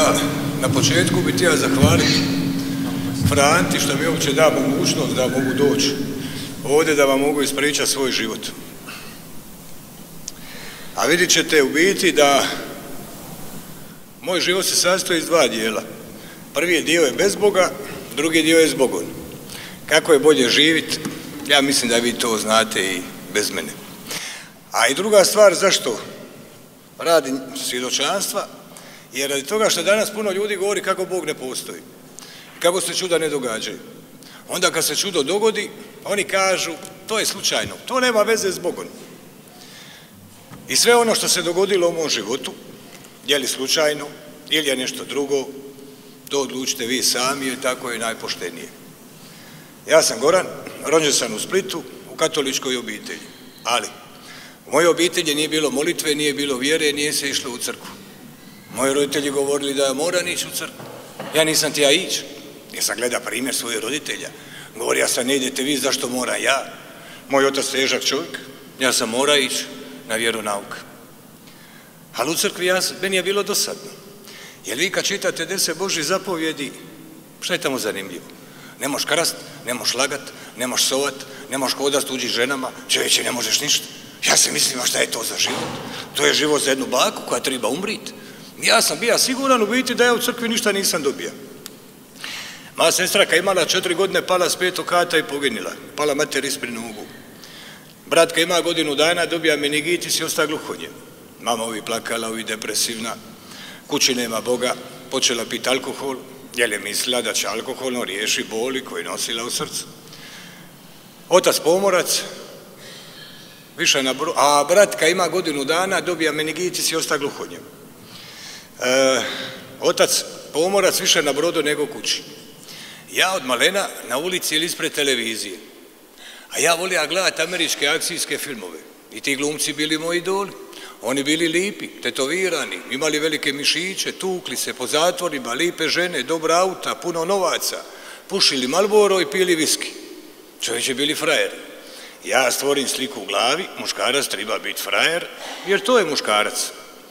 Ja na početku bih htio zahvaliti Franti što mi uopće da mogućnost da mogu doći ovdje da vam mogu ispričati svoj život. A vidjet ćete u biti da moj život se sastoji iz dva dijela. Prvi dio je bez Boga, drugi dio je s Bogom. Kako je bolje živjeti, ja mislim da vi to znate i bez mene. A i druga stvar, zašto radim svjedočanstva, jer radi toga što danas puno ljudi govori kako Bog ne postoji, kako se čuda ne događaju. Onda kad se čudo dogodi, oni kažu to je slučajno, to nema veze s Bogom. I sve ono što se dogodilo u mom životu, je li slučajno ili je nešto drugo, to odlučite vi sami jer tako je najpoštenije. Ja sam Goran, rođen sam u Splitu, u katoličkoj obitelji, ali u mojoj obitelji nije bilo molitve, nije bilo vjere, nije se išlo u crkvu. Moji roditelji govorili da ja moram ići u crkvu. Ja nisam htio ići, jer sam gleda primjer svojih roditelja. Govori, ja sam ne idete vi, zašto moram ja? Moj otac težak čovjek, ja sam mora ići na vjeronauk. Ali u crkvi meni je bilo dosadno. Jer vi kad čitate 10 Božjih zapovjedi, šta je tamo zanimljivo? Ne možeš krast, ne možeš lagat, ne možeš sovat, ne možeš hodat s tuđim ženama, čovječe ne možeš ništa. Ja se mislim, a šta je to za život? To je život za jednu baku koja treba umriti. Ja sam bio siguran u biti da ja u crkvi ništa nisam dobio. Moja sestra kad imala 4 godine pala s 5. kata i poginila. Pala mater ispred nogu. Brat kad ima godinu dana dobija meningitis i osta gluhonjem. Mama ovi plakala, ovi depresivna. Kući nema Boga, počela piti alkohol, jer je mislila da će alkoholno riješi boli koje nosila u srcu. Otac pomorac, a brat kad ima godinu dana dobija meningitis i osta gluhonjem. Otac pomorac više na brodu nego kući. Ja od malena na ulici ili ispred televizije. A ja volio gledati američke akcijske filmove. I ti glumci bili moji idoli. Oni bili lipi, tetovirani, imali velike mišiće, tukli se po zatvorima, lipe žene, dobra auta, puno novaca, pušili Marlboro i pili viski. Čovječe bili frajeri. Ja stvorim sliku u glavi, muškarac treba biti frajer, jer to je muškarac.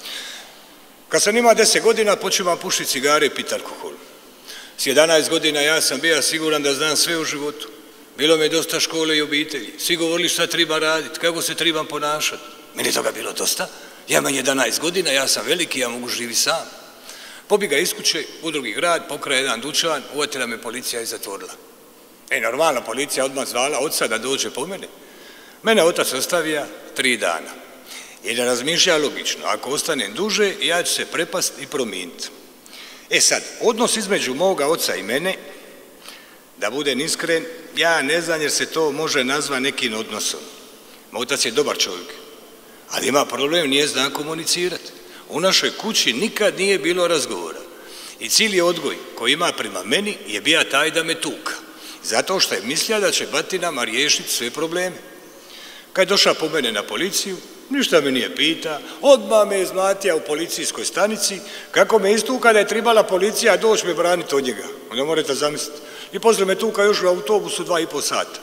Kad sam imao 10 godina, počimam pušiti cigare i piti alkohol. S 11 godina ja sam bio siguran da znam sve u životu. Bilo mi je dosta škole i obitelji. Svi govorili šta treba raditi, kako se trebam ponašati. Meni je toga bilo dosta. Ja imam 11 godina, ja sam veliki, ja mogu živjeti sam. Pobjega iz kuće, u drugi grad, pokraj jedan dućan, uvatila me policija i zatvorila. Normalno, policija odmah zvala oca da dođe po mene. Mene otac ostavija 3 dana. Jer je razmišlja logično, ako ostanem duže, ja ću se prepast i promijeniti. Sad, odnos između moga oca i mene, da budem iskren, ja ne znam jer se to može nazvati nekim odnosom. Moj otac je dobar čovjek, ali ima problem, nije zna komunicirati. U našoj kući nikad nije bilo razgovora. I cijeli odgoj koji ima prema meni je bio taj da me tuka. Zato što je mislio da će batinama riješiti sve probleme. Kad je došao po mene na policiju, ništa me nije pita, odmah me izmlatija u policijskoj stanici, kako me istuka da je trebala policija doći me braniti od njega. Onda morate zamisliti. I poslije me tuka još u autobusu 2,5 sata.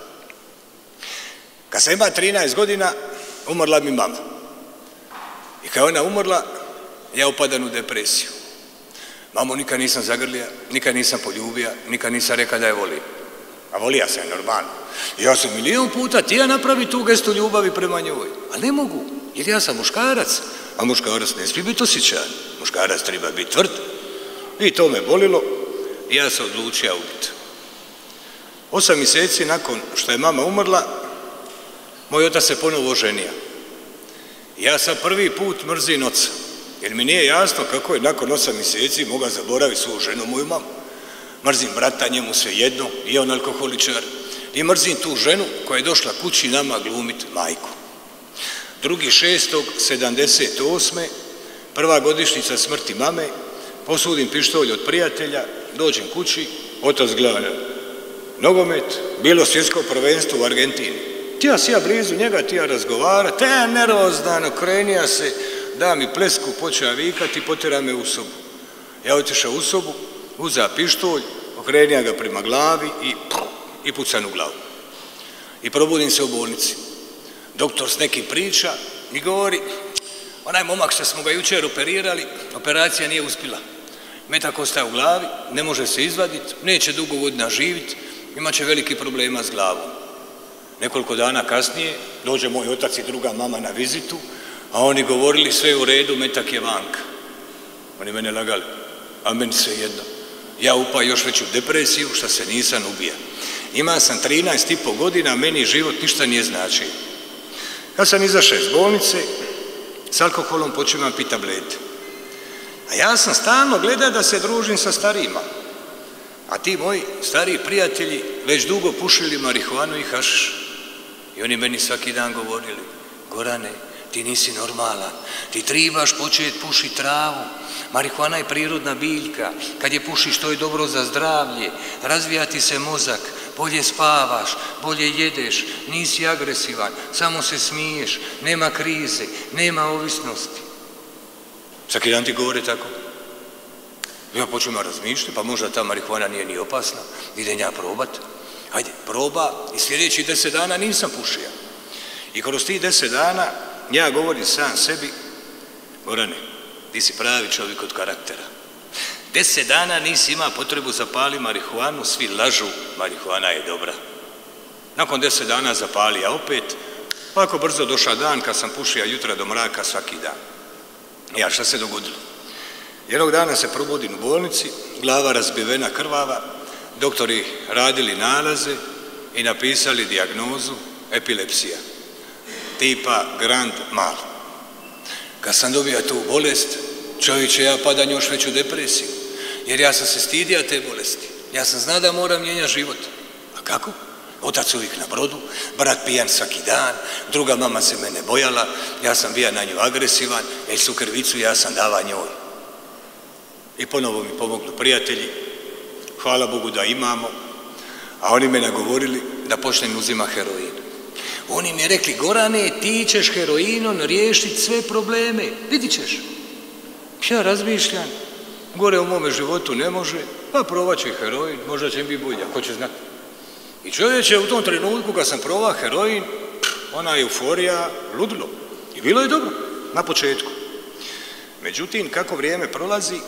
Kad sam imao 13 godina, umrla mi mama. I kad ona umrla, ja upadam u depresiju. Mamu nikad nisam zagrlija, nikad nisam poljubija, nikad nisam rekao da je volim. A volija sam je normalno. I ja sam milion puta htio napraviti tu gestu ljubavi prema njoj. Ali ne mogu, jer ja sam muškarac. A muškarac ne smije biti osjećajan. Muškarac treba biti tvrd. I to me bolilo. I ja sam odlučio ubiti. 8 mjeseci nakon što je mama umrla, moj otac se ponovo oženio. Ja sam prvi put mrzim oca. Jer mi nije jasno kako je nakon 8 mjeseci mogao zaboraviti svoju ženu, moju mamu. Mrzim brata, njemu svejedno, i on alkoholičar. I mrzim tu ženu koja je došla kući nama glumiti majku. 2.6.78. prva godišnjica smrti mame, posudim pištolj od prijatelja, dođem kući, otac gleda nogomet, bilo svjetsko prvenstvo u Argentini. Tija si ja blizu njega, tija razgovara, te nervozdan, okrenija se, da mi plesku, počeo vikati i potjera me u sobu. Ja otišao u sobu, uzeo pištolj, okrenija ga prema glavi i pucan u glavu. I probudim se u bolnici. Doktor s nekim priča mi govori, onaj momak što smo ga jučer operirali, operacija nije uspjela. metak ostaje u glavi, ne može se izvaditi, neće dugo godina živjeti, imat će veliki problema s glavom. Nekoliko dana kasnije dođe moj otac i druga mama na vizitu, a oni govorili sve u redu, metak je vanka. Oni mene lagali, a meni sve jedno. Ja upao još veću depresiju što se nisam ubija. Ima sam 13,5 godina, meni život ništa nije značio. Kad sam izašao iz bolnice, s alkoholom počimam piti tablete. A ja sam stalno gledao da se družim sa starijima. A ti moji stariji prijatelji već dugo pušili marihuanu i hašiš. I oni meni svaki dan govorili, Gorane, ti nisi normalan, ti tribaš početi pušiti travu. Marihuana je prirodna biljka, kad je pušiš to je dobro za zdravlje, razvija ti se mozak, bolje spavaš, bolje jedeš, nisi agresivan, samo se smiješ, nema krize, nema ovisnosti. Svaki dan ti govore tako. Ja počnem razmišljati, pa možda ta marihuana nije ni opasna, idem ja probat. Hajde, proba i sljedećih 10 dana nisam pušio. I kroz tih 10 dana ja govorim sam sebi, Gorane, ti si pravi čovjek od karaktera. 10 dana nisi imao potrebu zapali marihuanu, svi lažu, marihuana je dobra. Nakon 10 dana zapali ja opet, ovako brzo došao dan kad sam pušio jutra do mraka svaki dan. Ja, šta se dogodilo? Jednog dana se probudim u bolnici, glava razbivena, krvava, doktori radili nalaze i napisali dijagnozu epilepsija, tipa grand mal. Kad sam dobio tu bolest, čovječe, ja padam još veću depresiju, jer ja sam se stidio te bolesti. Ja sam znao da moram mijenjati život. A kako? Otac uvijek na brodu, brat pijan svaki dan, druga mama se mene bojala, ja sam bio na nju agresivan, jer su krvicu ja sam dava njoj. I ponovo mi pomogli prijatelji, hvala Bogu da imamo, a oni me nagovorili da počnem uzima heroin. Oni mi je rekli, Gorane, ti ćeš heroinom riješiti sve probleme, vidit ćeš. Ja razmišljam, gore u mome životu ne može, pa probat ću i heroin, možda će mi biti bolje, ko će znati. I čovječe, u tom trenutku kad sam probao heroin, ona euforija, ludilo. I bilo je dobro, na početku. Međutim, kako vrijeme prolazi,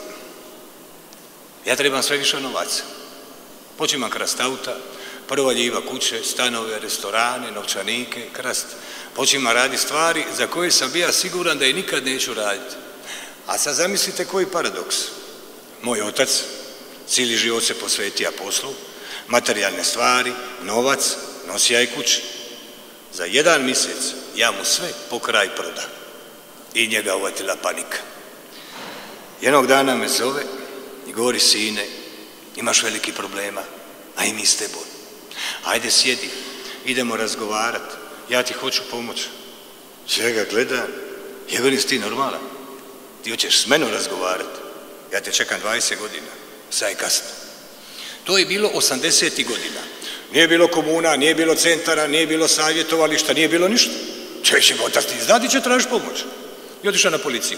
ja trebam sve više novaca. Počimam krast auta, provaljiva kuće, stanove, restorane, novčanike, krast. Počimam raditi stvari za koje sam bio siguran da je nikad neću raditi. A sad zamislite koji paradoks. Moj otac cijeli život se posvetio poslu, materijalne stvari, novac, nosija i kući. Za 1 mjesec ja mu sve po kraj proda. I njega uvatila panika. Jednog dana me zove i govori, sine, imaš veliki problema, a i mi s tebom. Ajde sjedi, idemo razgovarati, ja ti hoću pomoći. Ja ga gledam, jebe nisi ti normalan? Ti hoćeš s menom razgovarati, ja te čekam 20 godina, sad je kasno. To je bilo 80. godina. Nije bilo komuna, nije bilo centara, nije bilo savjetovališta, nije bilo ništa. Čovječe, otac ti znati će tražiti pomoć. I otišao na policiju.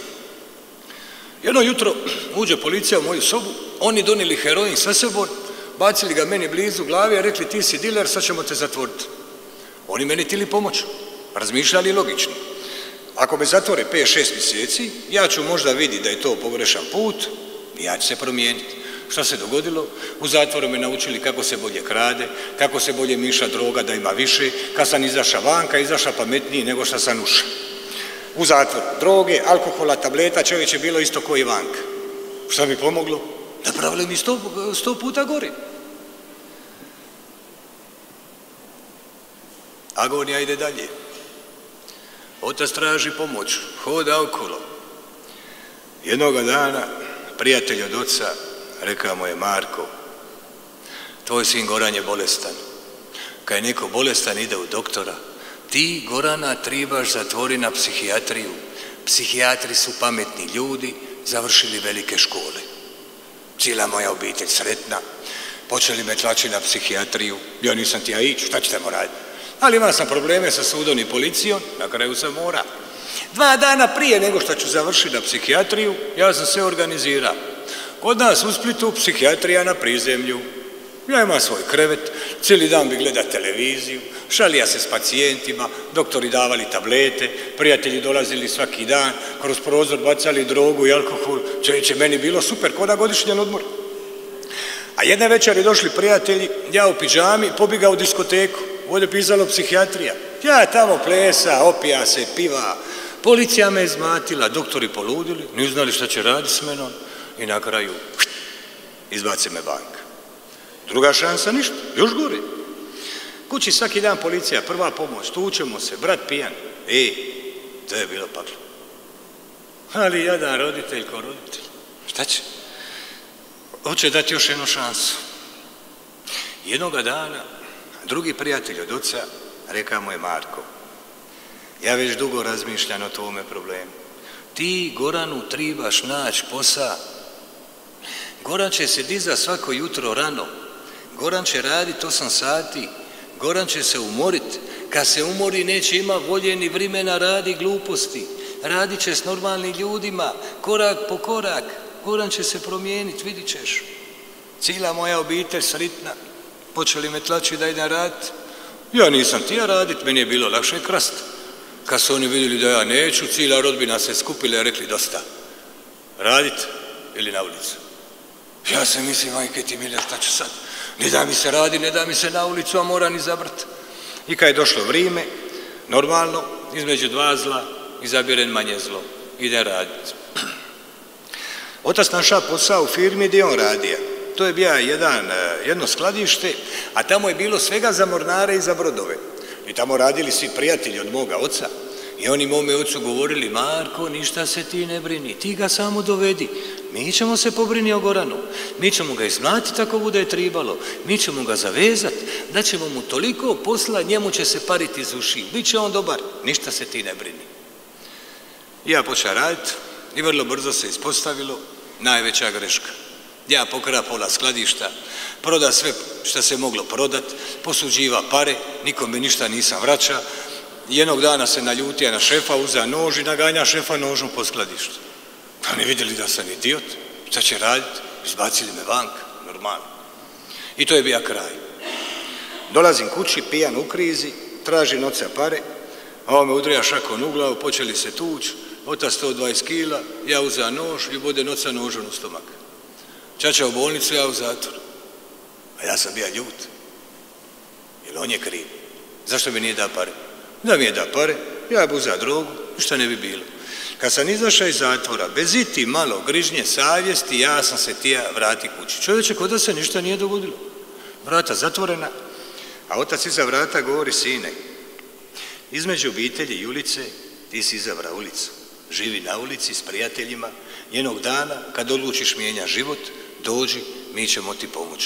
Jedno jutro uđe policija u moju sobu, oni donijeli heroin sa sobom, bacili ga meni blizu glave i rekli, ti si diler, sad ćemo te zatvoriti. Oni meni htjeli pomoć, razmišljali logično. Ako me zatvore 5-6 mjeseci, ja ću možda vidjeti da je to pogrešan put i ja ću se promijeniti. Šta se dogodilo? U zatvoru me naučili kako se bolje krade, kako se bolje miša droga da ima više. Kad sam izašao vanka, izašao pametniji nego što sam ušao. U zatvoru droge, alkohola, tableta, čovječe, bilo isto koji vanka. Šta mi pomoglo? Napravili mi 100 puta gore. Agonija ide dalje. Otac traži pomoć, hoda okolo. Jednoga dana prijatelj od oca rekao mu je, Marko, tvoj sin Goran je bolestan. Kad je neko bolestan ide u doktora, ti Gorana tribaš zatvori na psihijatriju. Psihijatri su pametni ljudi, završili velike škole. Cijela moja obitelj sretna, počeli me tlačiti na psihijatriju, ja nisam ti ja ići, šta ćete mu raditi? Ali imao sam probleme sa sudom i policijom, na kraju sam mora. 2 dana prije nego što ću završiti na psihijatriju, ja sam se organizirao. Kod nas u Splitu psihijatrija na prizemlju. Ja imam svoj krevet, cijeli dan bi gledao televiziju, šalija se s pacijentima, doktori davali tablete, prijatelji dolazili svaki dan, kroz prozor bacali drogu i alkohol, čovječe, meni bilo super, ko na godišnjem odmoru. A jedne večeri došli prijatelji, ja u pidžami, pobjegao u diskoteku, ovdje pisalo psihijatrija. Ja tamo plesa, opija se, piva, policija me izmatila, doktori poludili, nisu znali šta će raditi s menom i na kraju izbaci me banka. Druga šansa, ništa, još gore. Kući svaki dan policija, prva pomoć, tučemo se, brat pijan. To je bilo paklo. Ali jadan roditelj ko roditelj. Šta će? Hoće dati još jednu šansu. Jednoga dana, drugi prijatelj od oca, reka mu je Marko, ja već dugo razmišljam o tvome problemu. Ti, Goranu, tribaš naći posao. Goran će se dizati svako jutro rano. Goran će raditi 8 sati. Goran će se umoriti. Kad se umori neće ima volje ni vremena radi gluposti. Radit će s normalnim ljudima, korak po korak. Goran će se promijeniti, vidit ćeš. Cijela moja obitelj sritna. Počeli me tlačiti da idem raditi. Ja nisam htio raditi, meni je bilo lakše krasti. Kad su oni vidjeli da ja neću, cijela rodbina se skupila i rekli dosta. Raditi ili na ulicu? Ja se mislim, majke ti milja, šta ću sad? Ne da mi se radi, ne da mi se na ulicu, a moram izabrati. I kad je došlo vrijeme, normalno, između dva zla, izabiren manje zlo. Ide raditi. Otac našao posao u firmi gdje on radio. To je bio jedno skladište, a tamo je bilo svega za mornare i za brodove. I tamo radili svi prijatelji od moga oca. I oni mome ocu govorili, Marko, ništa se ti ne brini, ti ga samo dovedi. Mi ćemo se pobrini o Goranu. Mi ćemo ga izmlatiti ako bude tribalo. Mi ćemo ga zavezati, da ćemo mu toliko posla, njemu će se pariti iz uši. Biće on dobar, ništa se ti ne brini. Ja počeo raditi i vrlo brzo se ispostavilo najveća greška. Ja pokra pola skladišta, proda sve što se moglo prodat, posuđiva pare, nikome ništa nisam vraća. Jednog dana se naljutija na šefa, uzeo nož i naganja šefa nožom po skladištu. Oni vidjeli da sam idiot, šta će raditi, izbacili me vanka, normalno. I to je bio kraj. Dolazim kući, pijan u krizi, tražim oca pare, a on me udrija šakom u glavu, počeli se tući, otac 120 kila, ja uzeo nož i bodem oca nožom u stomak. Čača u bolnicu, ja u zatvor. A ja sam bio ljut. Jer on je kriv. Zašto mi nije dao pare? Da mi je dao pare, ja bi uzeo drogu, ništa ne bi bilo. Kad sam izašao iz zatvora, bez iti malo grižnje savjesti, ja sam se tija vrati kući. Čovječe, kod da se ništa nije dogodilo. Vrata zatvorena, a otac iza vrata govori, sine, između obitelji i ulice ti si izabrao ulicu. Živi na ulici s prijateljima, jednog dana kad odlučiš mijenja život, dođi, mi ćemo ti pomoći.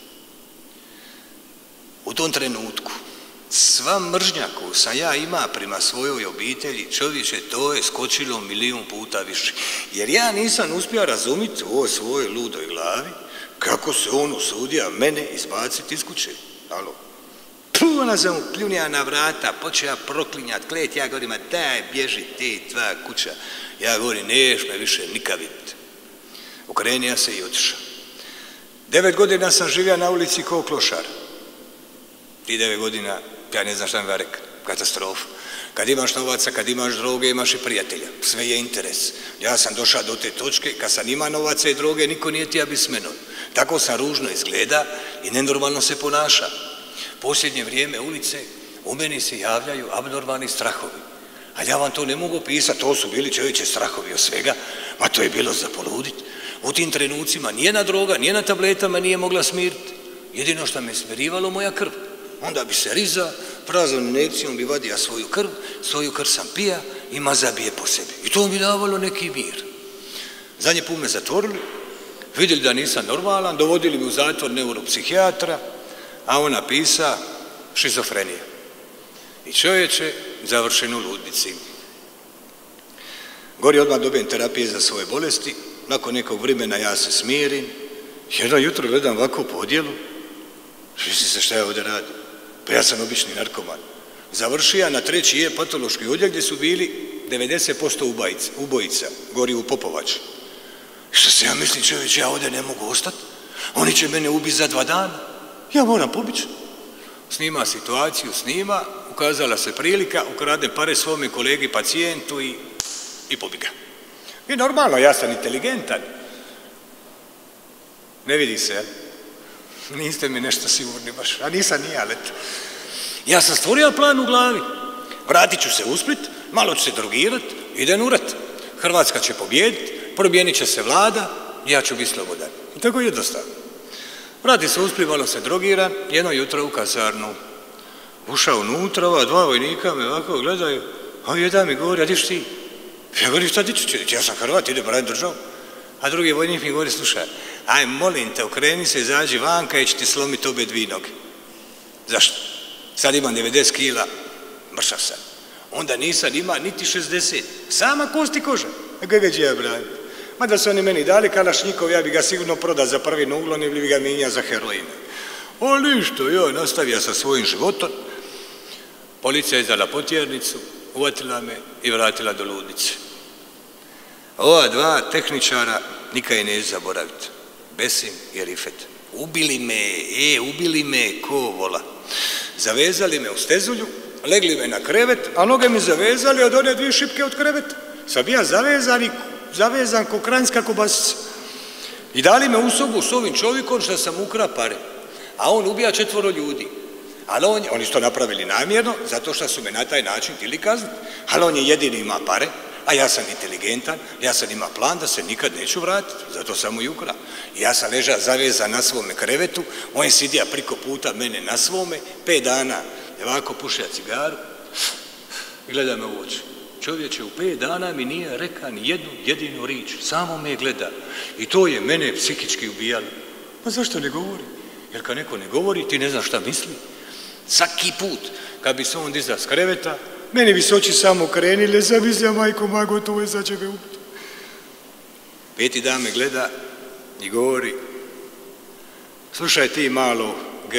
U tom trenutku sva mržnja koju sam ja ima prema svojoj obitelji, čovječe, to je skočilo 1.000.000 puta više. Jer ja nisam uspio razumjeti u ovoj svojoj ludoj glavi kako se on usudio mene izbaciti iz kuće. Alo. Ona sam mu pljunija na vrata, počeo proklinjat, klet, ja govorim, daj, bježi ti, tvoja kuća. Ja govorim, neš me više nikad vidjeti. Okrenija se i otišao. 9 godina sam živio na ulici kao klošar. Ti 9 godina, ja ne znam šta mi va reka, katastrofa. Kad imaš novaca, kad imaš droge, imaš i prijatelja. Sve je interes. Ja sam došao do te točke, kad sam ima novaca i droge, niko nije tija bi s menom. Tako sam ružno izgleda i nenormalno se ponaša. Posljednje vrijeme ulice u meni se javljaju abnormalni strahovi. A ja vam to ne mogu pisati, to su bili čovječe strahovi od svega, ma to je bilo za poluditi. U tim trenucima nijena droga, nijena tabletama nije mogla smiriti. Jedino što me smirivalo moja krv. Onda bi se riza, praznom injekcijom bi vadio svoju krv sam pija i maza bije po sebi. I to mi davalo neki mir. Zadnji put me zatvorili, vidjeli da nisam normalan, dovodili mi u zatvor neuropsihijatra, a on napisa šizofrenija. I čovječe završen u ludnici. Gori odmah dobijem terapije za svoje bolesti, nakon nekog vremena ja se smirim, jedno jutro gledam ovako po odjelu, misli se šta ja ovdje radim, pa ja sam obični narkoman. Završio na 3. je patološki odjel gdje su bili 90% ubojica, gori u Popovači. Što se ja mislim, čovječe, ja ovdje ne mogu ostati, oni će mene ubiti za 2 dana. ja moram pobjeći. Snima situaciju, snima, ukazala se prilika, ukrade pare svome kolegi pacijentu i pobjega. I normalno, ja sam inteligentan. Ne vidi se, niste mi nešto sigurni baš, a nisam ni ja, let. Ja sam stvorio plan u glavi. Vratit ću se u Split, malo ću se drogirat, idem u rat. Hrvatska će pobijediti, promijenit će se vlada, ja ću biti slobodan. I tako jednostavno. Vrati se u Split, malo se drogiram, jedno jutro u kasarnu. Ušao unutra, ova dva vojnika me ovako gledaju, a jedan mi govori, a di ti? Ja govorim, šta ti ću? Ja sam Hrvat, ide braniti državu. A drugi vojnik mi govori, slušaj, aj molim te, okreni se, izađi vanka i će ti slomiti obe dvije noge. Zašto? Sad imam 90 kila, mršav sam. Onda nisam ima niti 60, sama kost i koža. A kako će ja braniti? Mada su oni meni dali kalašnjikov, ja bi ga sigurno prodao za prvi uglon ili bi ga mijenjao za heroin. Ali što, ja nastavio sa svojim životom. Policija je izdala potjernicu, uvatila me i vratila do ludnice. Ova dva tehničara nikad je neću zaboraviti. Besim i Rifet. Ubili me ko vola. Zavezali me u stezulju, legli me na krevet, a noge mi zavezali od one dvije šipke od kreveta. Sam ja zavezan ko kranjska kobasica. I dali me u sobu s ovim čovjekom što sam ukra pare. A on ubija 4 ljudi. Ali oni su to napravili namjerno, zato što su me na taj način htjeli kazniti. Ali on je jedini ima pare, a ja sam inteligentan, ja sam ima plan da se nikad neću vratiti, zato sam mu i ukra. I ja sam ležao zavezan na svome krevetu, on je sidija priko puta mene na svome, 5 dana ovako pušio cigaru i gleda me u oči. Čovječe, u 5 dana mi nije rekao ni jednu jedinu riječ, samo me gleda. I to je mene psihički ubijalo. Pa zašto ne govori? Jer kad neko ne govori, ti ne znaš šta misli. Svaki put, kad bi se on dizao s kreveta, meni bi se oči samo krenile, zamislja majko moja, gotovo je, sad će me ubiti. 5. dan me gleda i govori, slušaj ti malo G,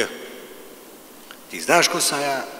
ti znaš ko sam ja,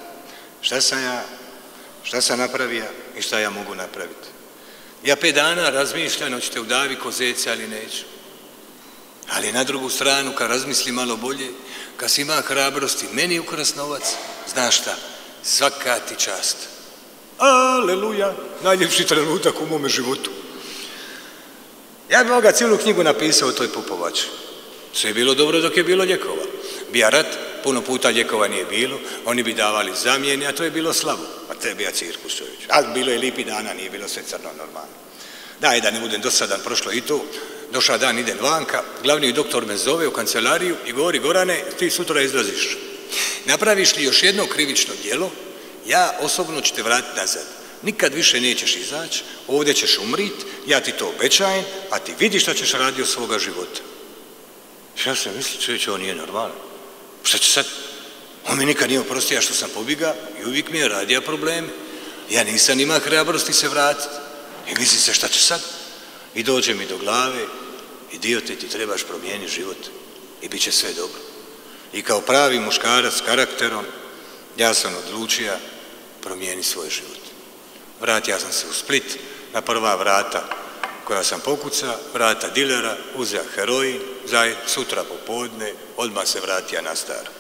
šta sam napravio i šta ja mogu napraviti. Ja 5 dana razmišljam, hoćete udavi ko zeca, ali neću. Ali na drugu stranu, kad razmisli malo bolje, kad si ima hrabrosti, meni ukras novac, znaš šta, svaka ti čast. Aleluja, najljepši trenutak u mome životu. Ja bi ovoga cijelu knjigu napisao o toj Popovači. Sve je bilo dobro dok je bilo lijekova. Bija rat, puno puta lijekova nije bilo, oni bi davali zamjene, a to je bilo slabo. A to je bija cirkus, čovječ. Ali bilo je lipi dana, nije bilo sve crno normalno. Daj da ne budem dosadan, prošlo i to. Došao dan, idem vanka, glavni doktor me zove u kancelariju i govori, Gorane, ti sutra izlaziš. Napraviš li još jedno krivično djelo, ja osobno ću te vratiti nazad. Nikad više nećeš izaći, ovdje ćeš umrit, ja ti to obećajem, a ti vidiš šta ćeš raditi od svoga života. Ja sam mislio, čovječe, ovo nije normalno. Šta će sad? On mi nikad nije oprostio što sam pobjegao i uvijek mi je radio probleme. Ja nisam imao hrabrosti se vratiti. I misli se šta će sad? I dođe mi do glave, idiote, ti trebaš promijeniti život i bit će sve dobro. I kao pravi muškarac s karakterom, ja sam odlučio promijeniti svoj život. Vratio sam se u Split, na prva vrata koja sam pokucao, vrata dilera, uzeo heroin, sutra popodne, odmah se vratio na staro.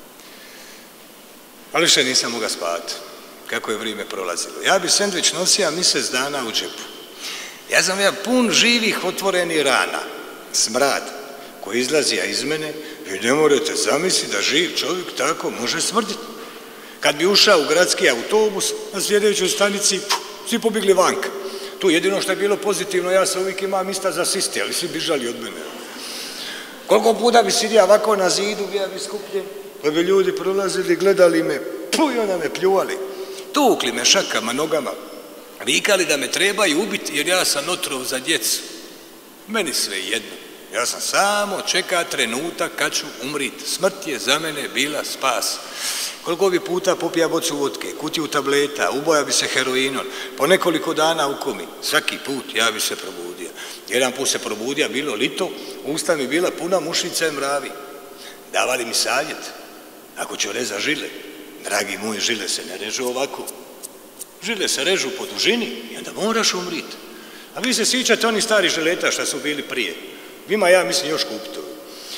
Ali še nisam mogao spavati, kako je vrijeme prolazilo. Ja bi sendvič nosio mjesec dana u džepu. Ja sam pun živih otvorenih rana, smrad koji izlazija iz mene, vi ne morate zamisliti da živ čovjek tako može smrditi. Kad bi ušao u gradski autobus, na sljedećoj stanici, svi pobjegli vanka. Tu jedino što je bilo pozitivno, ja sam uvijek imao mista za sisti, ali svi bižali od mene. Koliko puta bi sidio ovako na zidu, bio bi skupljen, pa bi ljudi prolazili, gledali me, i onda me pljuvali. Tukli me šakama, nogama, vikali da me trebaju ubiti jer ja sam otrov za djecu. Meni sve jedno. Ja sam samo čeka trenutak kad ću umriti. Smrt je za mene bila spas. Koliko bi puta popija bocu vodke, kutiju tableta, uboja bi se heroinom, po nekoliko dana u komi. Svaki put ja bi se probudio. Jedan put se probudio, bilo lito, usta mi bila puna mušica i mravi. Davali mi savjet, ako ću rezati žile, dragi moji, žile se ne režu ovako. Žile se režu po dužini i onda moraš umriti. A vi se sjećate onih starih žileta što su bili prije. Vima ja mislim još kupiti.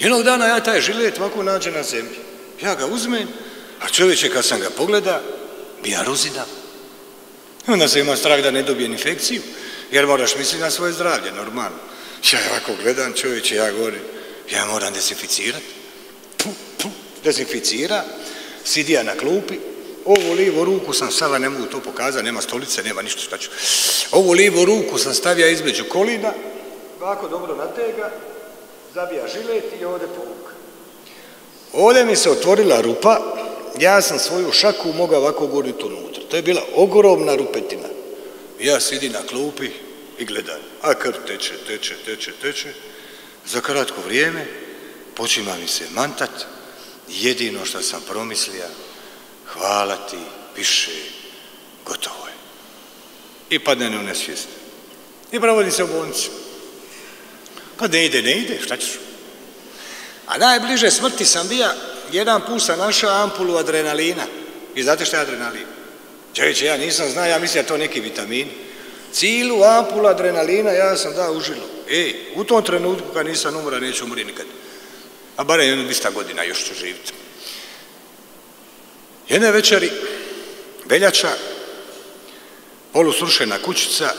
Jednog dana ja taj žilet ovako nađem na zemlji. Ja ga uzmem, a čovječe kad sam ga pogleda, bija rozina. Onda se ima strah da ne dobijem infekciju, jer moraš misliti na svoje zdravlje, normalno. Ja ovako gledam, čovječe, ja govorim, ja moram dezinficirati. Dezinficira, sidija na klupi, ovu lijevu ruku sam stavila, ne mogu to pokazati, nema stolice, nema ništa šta ću. Ovu lijevu ruku sam stavio između kolina, ovako dobro natega, zabija žilet i ovdje povuka. Ovdje mi se otvorila rupa, ja sam svoju šaku mogao ovako guriti unutra. To je bila ogromna rupetina. Ja sidim na klupi i gledam, a krv teče. Za kratko vrijeme počima mi se mantat, jedino što sam promislio, hvala ti, više, gotovo je. I padne u nesvijest. I provodi se u bolnicu. Kad ne ide, šta ćeš? A najbliže smrti sam bio, jedan put sam našao ampulu adrenalina. I znate šta je adrenalin? Čovječe, ja nisam znao, ja mislim da je to neki vitamin. Cilu ampulu adrenalina ja sam dao u žilu. U tom trenutku kad nisam umra, neću umri nikad. A barem jedno 200 godina još ću živjeti. Jedne večeri, veljača, polusrušena kućica,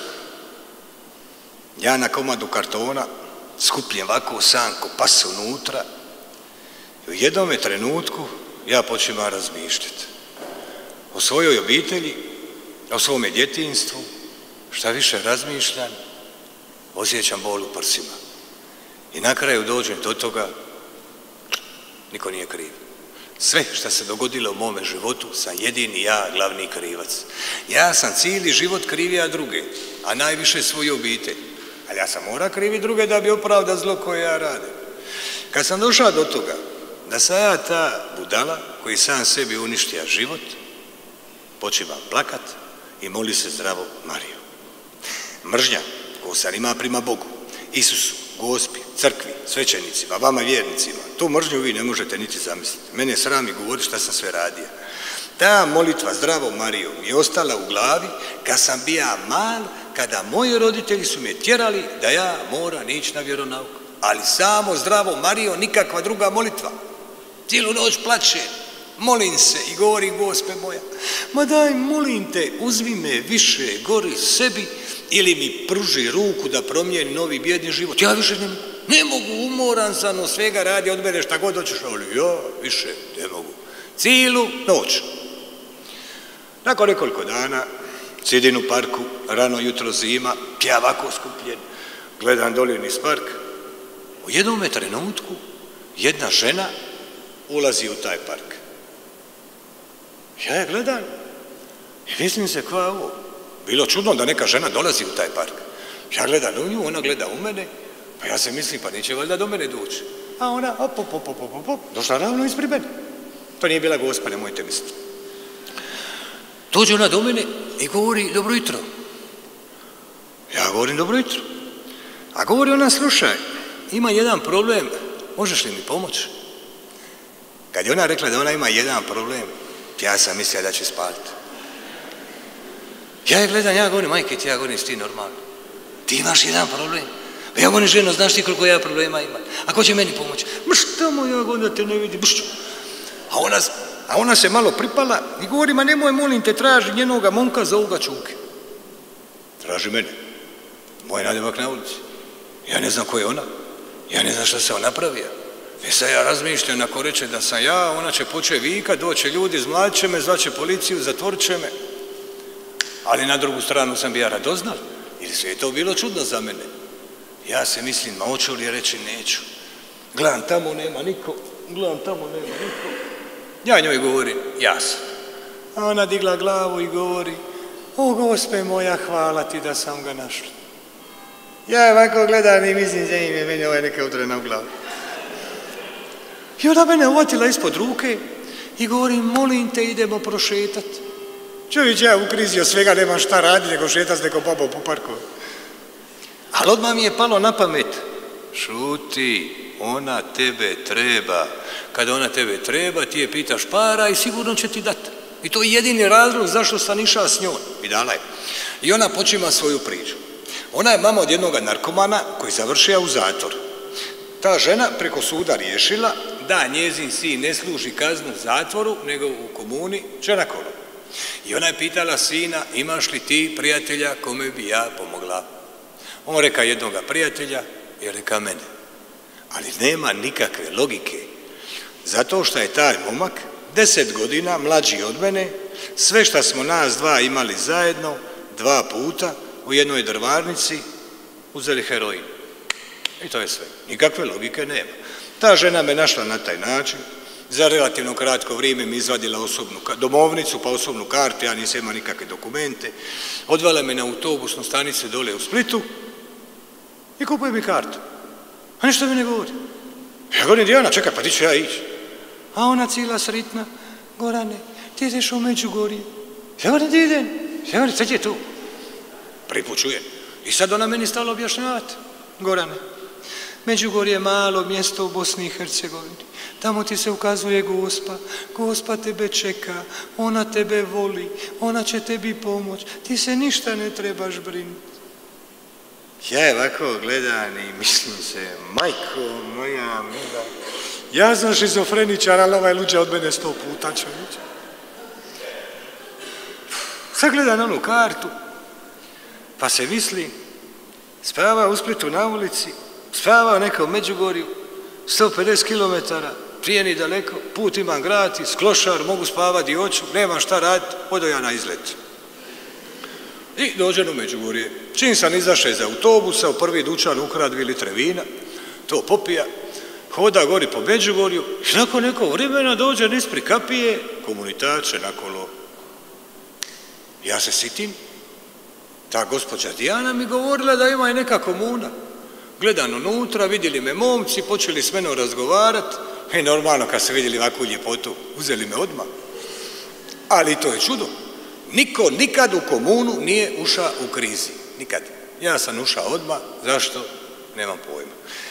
ja na komadu kartona, skupljen ovako sam ko pas unutra, i u jednom trenutku ja počimam razmišljati o svojoj obitelji, o svome djetinjstvu. Šta više razmišljam, osjećam bol u prsima. I na kraju dođem do toga, niko nije kriv. Sve što se dogodilo u mome životu sam jedini ja glavni krivac. Ja sam cijeli život krivija druge, a najviše svoju obitelj. Ali ja sam mora krivi druge da bi opravdao zlo koje ja radim. Kad sam došao do toga da sam ja ta budala koji sam sebi uništija život, počimam plakat i moli se zdravo Mariju. Mržnja koju sam ima prema Bogu, Isusu, Gospi, crkvi, svećenicima, vama vjernicima, tu mržnju vi ne možete niti zamisliti. Mene srami govori šta sam sve radio. Ta molitva zdravo Marijo mi je ostala u glavi kad sam bija mal, kada moji roditelji su me tjerali da ja moram ići na vjeronauk. Ali samo zdravo Marijo, nikakva druga molitva. Cijelu noć plačem, molim se i govorim, Gospe moja, ma daj, molim te, uzmi me više gori sebi ili mi pruži ruku da promijeni novi bijedni život. Ja više ne mogu, umoran sam od svega radi, od mene šta god hoćeš, ali ja više ne mogu. Cijelu noć. Nakon nekoliko dana, sidim u parku, rano jutro zima, ja ovako skupljen, gledam dolje niz park. U jednom trenutku jedna žena ulazi u taj park. Ja je gledam i mislim se koja je ovo. Bilo čudno da neka žena dolazi u taj park. Ja gledam u nju, ona gleda u mene, pa ja se mislim pa neće valjda do mene doći. A ona došla ravno ispred mene. To nije bila Gospa, nemojte misliti. Dođe ona do mene i govori dobro jutro. Ja govorim dobro jutro. A govori ona, slušaj, ima jedan problem, možeš li mi pomoći? Kad je ona rekla da ona ima jedan problem, ja sam mislio da će spaliti. Ja je gledam, ja govorim, majke ti, ja govorim, si ti normalno. Ti imaš jedan problem. Ja govorim, ženo, znaš ti koliko ja problema imam. A ko će meni pomoći? Šta moj, ja govorim da te ne vidim. A ona se malo pripala i govori, ma nemoj, molim te, traži njenoga momka za ovoga Čuke. Traži mene. Moj nadimak na ulici. Ja ne znam ko je ona. Ja ne znam šta se ona napravija. Sad ja razmišljam, ako reče da sam ja, ona će početi vikat, doće ljudi, izmladit će me, zvaće policiju, zatvorit će me. Ali na drugu stranu sam bi ja radoznal, ili sve je to bilo čudno za mene. Ja se mislim, ma hoću li reći, neću. Gledam, tamo nema niko, Ja njoj govorim, ja sam. A ona digla glavu i govori, o Gospe moja, hvala ti da sam ga našla. Ja ovako gledam i mislim, da im je meni ovaj neka udrena u glavu. I ona mene uvatila ispod ruke i govori, molim te, idemo prošetat. Čovječ, ja ukrizio svega, nemam šta radi, nego šetat s nekom babom po parku. Ali odmah mi je palo na pamet, šuti, ona tebe treba. Kada ona tebe treba, ti je pitaš para i sigurno će ti dati. I to je jedini razlog zašto sam išao s njom. I dala je. I ona počima svoju priču. Ona je mama od jednog narkomana koji završija u zatvor. ta žena preko suda riješila da njezin sin ne služi kaznu u zatvoru, nego u komuni Čenakolo. I ona je pitala sina, imaš li ti prijatelja kome bi ja pomogla? On reka jednoga prijatelja i reka mene. Ali nema nikakve logike, zato što je taj momak 10 godina mlađi od mene, sve što smo nas dva imali zajedno, 2 puta u jednoj drvarnici uzeli heroin. I to je sve. Nikakve logike nema. Ta žena me našla na taj način, za relativno kratko vrijeme mi izvadila osobnu domovnicu, pa osobnu kartu, ja nisam imao nikakve dokumente, odvela me na autobusnu stanicu dole u Splitu i kupuje mi kartu. A ništa mi ne govori. Ja govorim, Dijana, čekaj, pa ti ću ja ići. A ona cijela sritna, Gorane, ti ideš u Međugorje. Ja govorim, ti idem. Ja govorim, sad je tu. Prvi put čujem. I sad ona meni stala objašnjavati. Gorane, Međugorje je malo mjesto u Bosni i Hercegovini. Tamo ti se ukazuje Gospa. Gospa tebe čeka, ona tebe voli, ona će tebi pomoć. Ti se ništa ne trebaš brinuti. Ja je ovako gledam i mislim se, majko moja mila, ja sam šizofreničar, ali ovaj luđe od mene 100 puta čovječe. Sad gledam onu kartu, pa se mislim, spava u Splitu na ulici, spava neka u Međugorju, 150 km, prije ni daleko, put imam gratis, klošar, mogu spavati i hoću, nemam šta raditi, odo ja na izlet. I dođem u Međugorje. Čim sam izašao iz autobusa, u prvi dućan ukrao 2 litre vina, to popija, hoda gori po Međugorju i nakon nekog vremena dođe ispred kapije komunitat Čenakolo. Ja se sitim, ta gospođa Dijana mi govorila da ima i neka komuna. Gledam unutra, vidjeli me momci, počeli s menom razgovarati i normalno kad se vidjeli ovakvu ljepotu, uzeli me odmah. Ali to je čudo. Niko nikad u komunu nije ušao u krizi. Nikad. Ja sam ušao odmah. Zašto? Nemam pojma.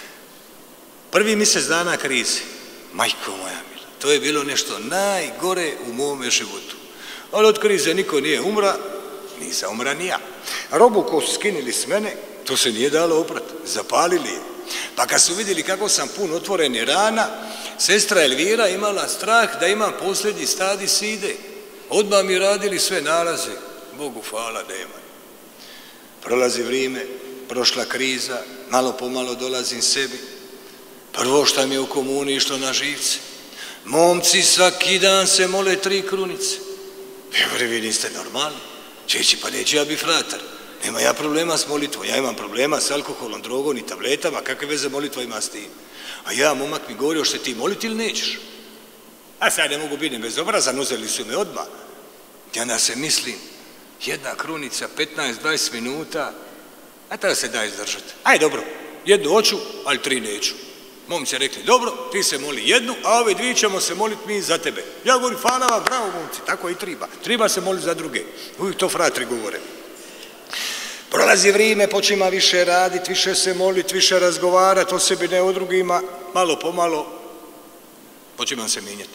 Prvi mjesec dana krize. Majko moja mila. To je bilo nešto najgore u mome životu. Ali od krize niko nije umra. Nisam umra ni ja. Robu koju su skinili s mene, to se nije dalo oprati. Zapalili je. Pa kad su vidjeli kako sam pun otvoreni rana, sestra Elvira imala strah da imam posljednji stadij side. Odmah mi radili sve nalaze, Bogu hvala nema. Prolazi vrijeme, prošla kriza, malo po malo dolazim sebi. Prvo što mi je u komuni išlo na živce. Momci svaki dan se mole 3 krunice. Vi niste normalni. Čeći, pa neću ja bi fratar. Nema ja problema s molitvom, ja imam problema s alkoholom, drogom i tabletama, kakve veze molitva ima s tim? A ja, momak mi govorio, što ti moliti ili nećeš? A sad ne mogu biti bezobrazan, uzeli su me odmah. Ja onda se mislim, 1 krunica, 15-20 minuta, a tada se da izdržati. Aj dobro, 1 hoću, ali 3 neću. Momci rekli, dobro, ti se moli 1, a ove 2 ćemo se moliti mi za tebe. Ja govorim, hvala vam, bravo momci, tako i triba. Triba se moliti za druge. Uvijek to fratri govore. Prolazi vrijeme, počima više raditi, više se moliti, više razgovarati o sebi, ne o drugima, malo pomalo počimam se mijenjati.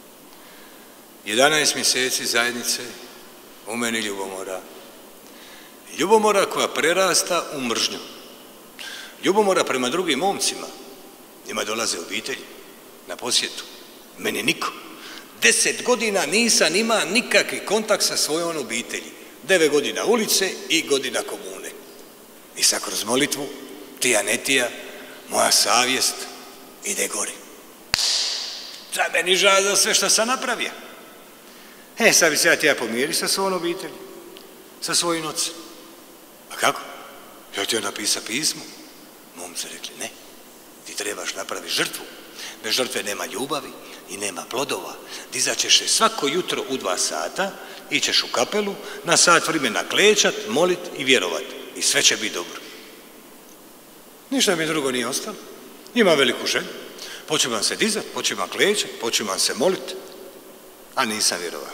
11 mjeseci zajednice, u meni ljubomora. Ljubomora koja prerasta u mržnju. Ljubomora prema drugim momcima. Njima dolaze obitelji na posjetu. Meni niko. 10 godina nisam imao nikakvi kontakt sa svojom obitelji. 9 godina ulice i godina komune. I sad kroz molitvu, tija ne tija, moja savjest ide gori. Za meni žal za sve što sam napravio. Sad bi se ja tija pomiri sa svojom obitelji, sa svojim ocem. A kako? Ja ti joj napisa pismo. Momci rekli, ne, ti trebaš napraviti žrtvu. Bez žrtve nema ljubavi i nema plodova. Dizaćeš se svako jutro u 2 sata, ićeš u kapelu, na sat vremena klečat, molit i vjerovat. I sve će biti dobro. Ništa mi drugo nije ostalo. Imam veliku želju. Počimam se dizat, počimam klečat, počimam se molit, a nisam vjerovao.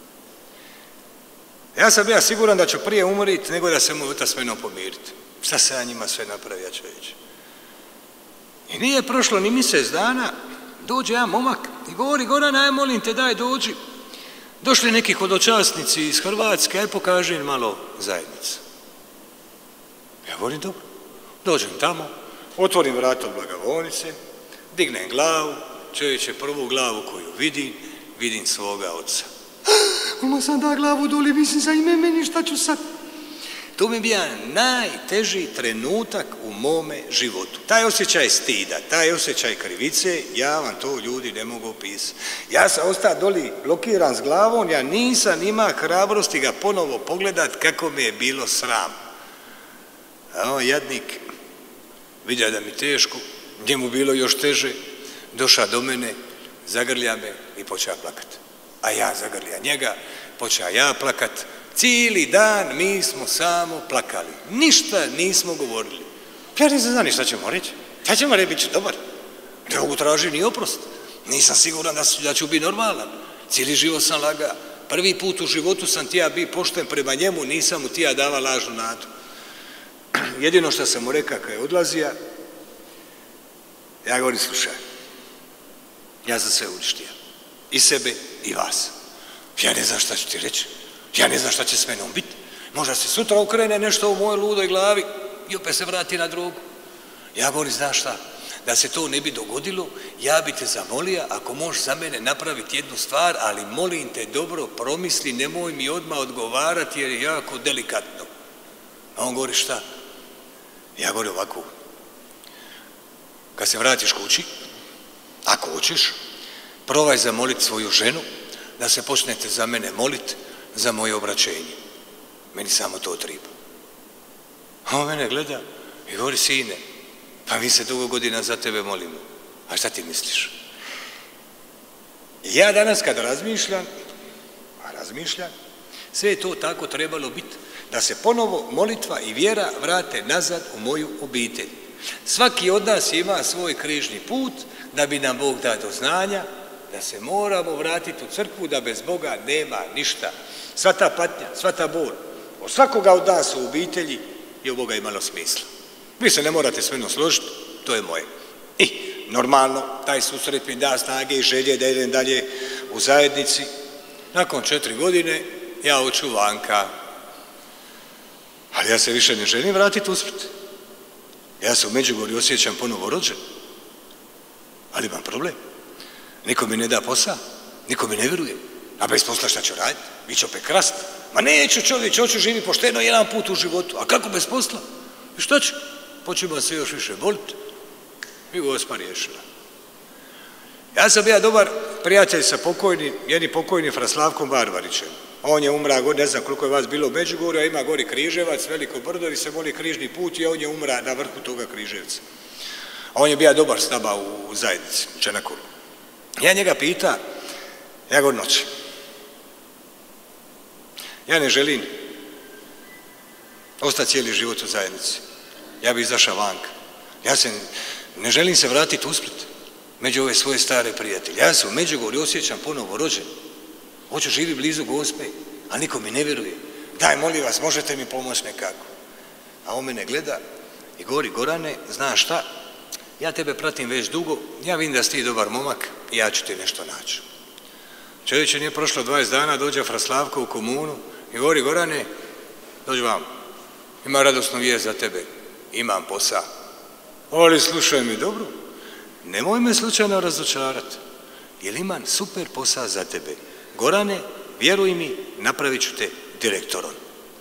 Ja sam bio siguran da ću prije umriti nego da se moj otac s menom pomiriti. Šta se ja njima sve napravio, čovječ? I nije prošlo ni mjesec dana, dođe jedan momak i govori, Goran, aj molim te, daj dođi. Došli neki hodočasnici iz Hrvatske, aj pokaži im malo zajednicu. Ja govorim, dobro. Dođem tamo, Otvorim vrata od blagovaonice, dignem glavu, čovječe, prvu glavu koju vidim svoga oca. Oma sam da glavu doli, mislim za ime meni, šta ću sad? To mi je bio najteži trenutak u mome životu. Taj osjećaj stida, taj osjećaj krivice, ja vam to ljudi ne mogu opisati. Ja sam ostao doli blokiran s glavom, ja nisam ima hrabrosti ga ponovo pogledat kako me je bilo sram. A on jadnik, vidio da mi teško, njemu bilo još teže, došao do mene, zagrlja me i počeo plakat. A ja zagrlja njega, počeo ja plakat. Cijeli dan mi smo samo plakali. Ništa nismo govorili. Ja nisam znao ni šta ćemo reći. Šta ćemo reći, bit će dobar. Ne mogu tražiti ni oprost. Nisam siguran da ću biti normalan. Cijeli život sam laga. Prvi put u životu sam tija biti pošten prema njemu, nisam mu tija dava lažnu nadu. Jedino što sam mu rekao kad je odlazija, ja govorim, slušaj, ja sam sve uništio. I sebe, i vas. Ja ne znam šta ću ti reći. Ja ne znam šta će s menom biti. Možda se sutra okrene nešto u mojoj ludoj glavi i opet se vrati na drogu. Ja govorim, znaš šta, da se to ne bi dogodilo, ja bi te zamolio, ako možeš za mene napraviti jednu stvar, ali molim te dobro, promisli, nemoj mi odmah odgovarati jer je jako delikatno. A on govori, šta? Ja govorim ovako, kad se vratiš kući, ako hoćeš, probaj zamoliti svoju ženu da se počnete za mene moliti za moje obraćenje. Meni samo to treba. A on mene gleda i govori, sine, pa mi se dugo godina za tebe molimo. A šta ti misliš? Ja danas kad razmišljam, sve je to tako trebalo biti, da se ponovo molitva i vjera vrate nazad u moju obitelj. Svaki od nas ima svoj križni put da bi nam Bog dao do znanja, da se moramo vratiti u crkvu, da bez Boga nema ništa. Sva ta patnja, sva ta bol, od svakoga od nas u obitelji je u Boga imalo smisla. Vi se ne morate s menom složiti, to je moje. I normalno, taj susret mi da snage i želje da idem dalje u zajednici. Nakon 4 godine ja hoću vanka. Ali ja se više ne želim vratiti usput. Ja se u Međugorju osjećam ponovo rođen. Ali imam problem. Niko mi ne da posao, niko mi ne vjeruje. A bez posla šta ću raditi? Vi ću opet krasti. Ma neću čovječ, hoću živjeti pošteno jedan put u životu. A kako bez posla? I što ću? Počimo se još više voliti. I Gospa riješila. Ja sam bio dobar prijatelj sa jednim pokojnim Fraslavkom Barbarićem. On je umra, ne znam koliko je vas bilo u Međugorju, a ima gori Križevac, Veliko brdo i se moli križni put i on je umra na vrhu toga Križevca. A on je bio dobar s nama u zajednici, u Čenakoru. Ja njega pita, ja govorim, noći. Ja ne želim ostati cijeli život u zajednici. Ja bi izašao vanka. Ne želim se vratiti u Split među ove svoje stare prijatelje. Ja se u Međugorju osjećam ponovo rođen. Hoću živjeti blizu Gospe, a niko mi ne vjeruje. Daj, molim vas, možete mi pomoći nekako. A on mene gleda i govori, Gorane, znaš šta, ja tebe pratim već dugo, ja vidim da si ti dobar momak i ja ću ti nešto naći. Čovječe, nije prošlo 20 dana, dođe Fraslavko u komunu i govori, Gorane, dođi vam, ima radosnu vijest za tebe, imam posao. Ali slušaj mi dobro, nemoj me slučajno razočarati, jer imam super posao za tebe. Gorane, vjeruj mi, napravit ću te direktorom.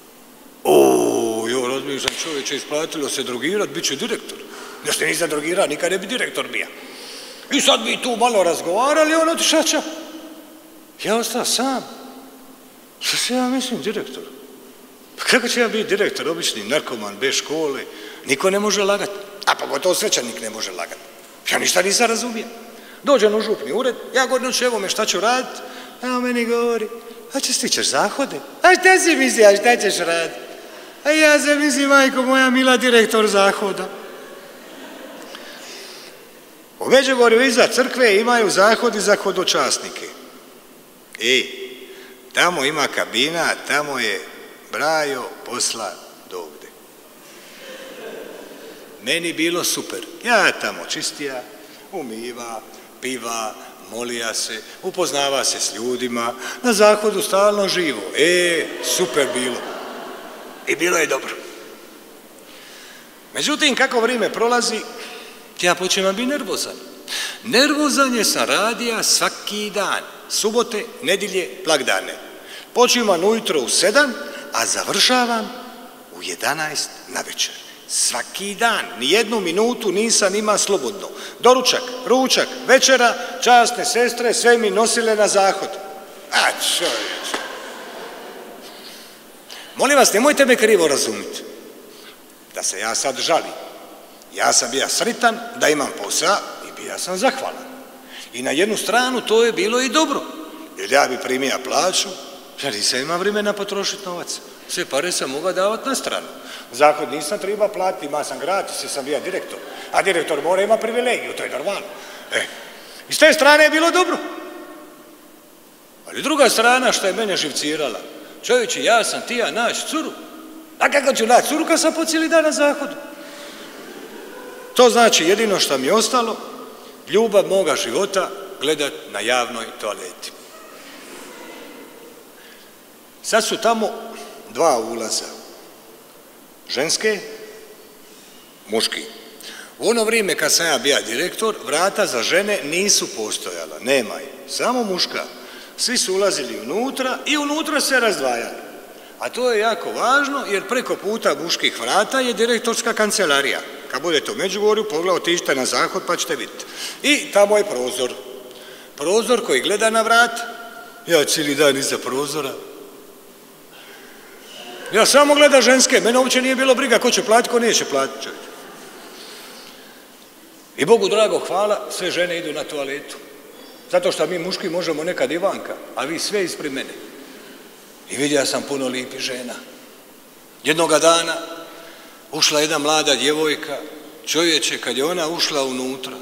Jo, razmišljam, čovječe, isplatilo se drogirat, bit će direktor. Da se nisam drogirao, nikad ne bi direktor bio. I sad bi tu malo razgovarali, on otišao ča. Ja ostao sam. Što se ja mislim direktor? Pa kako će ja biti direktor, obični narkoman, bez škole? Niko ne može lagati. A pogotovo svećanik ne može lagati. Ja ništa nisam razumio. Dođem u župni ured, ja govorim, evo me, šta ću raditi? A on meni govori, a ti ćeš zahode? A šta si misli, a šta ćeš raditi? A ja se mislim, majko moja mila, direktor zahoda. U Međugorju iza crkve imaju zahodi za hodočasnike. Tamo ima kabina, tamo je Brajo posla dovde. Meni bilo super. Ja tamo čistija, umiva, piva, molija se, upoznava se s ljudima, na zahodu stalno živo. Super bilo. I bilo je dobro. Međutim, kako vrijeme prolazi, Ja počinam biti nervozan. Nervozan je sam radija svaki dan. Subote, nedjelje, blagdane. Počinam ujutro u 7, a završavam u 11 na večer. Svaki dan, nijednu minutu nisam ima slobodno. Doručak, ručak, večera, časne sestre, sve mi nosile na zahod. A čovječe. Molim vas, nemojte me krivo razumjeti. Da se ja sad žalim. Ja sam bio sritan da imam posao i bio sam zahvalan. I na jednu stranu to je bilo i dobro. Jer ja bi primio plaću, jer nisam imao vremena potrošiti novac. Sve pare sam mogao davati na stranu. Zahod nisam treba platiti, ima sam gratis, jer sam bio direktor. A direktor mora ima privilegiju, to je normalno. I s te strane je bilo dobro. Ali druga strana što je mene živcirala, čovječe, ja sam tija naći curu. A kako ću naći curu kad sam po cijeli dan na zahodu? To znači jedino što mi je ostalo, ljubav moga života gledat na javnoj toaleti. Sad su tamo 2 ulaza. Ženske, muški. U ono vrijeme kad sam ja bio direktor, vrata za žene nisu postojala, nema je, samo muška. Svi su ulazili unutra i unutra se razdvajali. A to je jako važno jer preko puta muških vrata je direktorska kancelarija. Kad budete u Međugorju, otiđite na zahod pa ćete vidjeti. I tamo je prozor. Prozor koji gleda na vrat. Ja cijeli dan iza prozora. Ja samo gledam ženske, mene uopće nije bilo briga ko će platiti, ko neće platiti. I Bogu drago hvala, sve žene idu na toaletu. Zato što mi muški možemo nekad Ivanka, a vi sve ispred mene. I vidio sam puno lijepih žena. Jednoga dana ušla jedna mlada djevojka, čovječe, kad je ona ušla unutra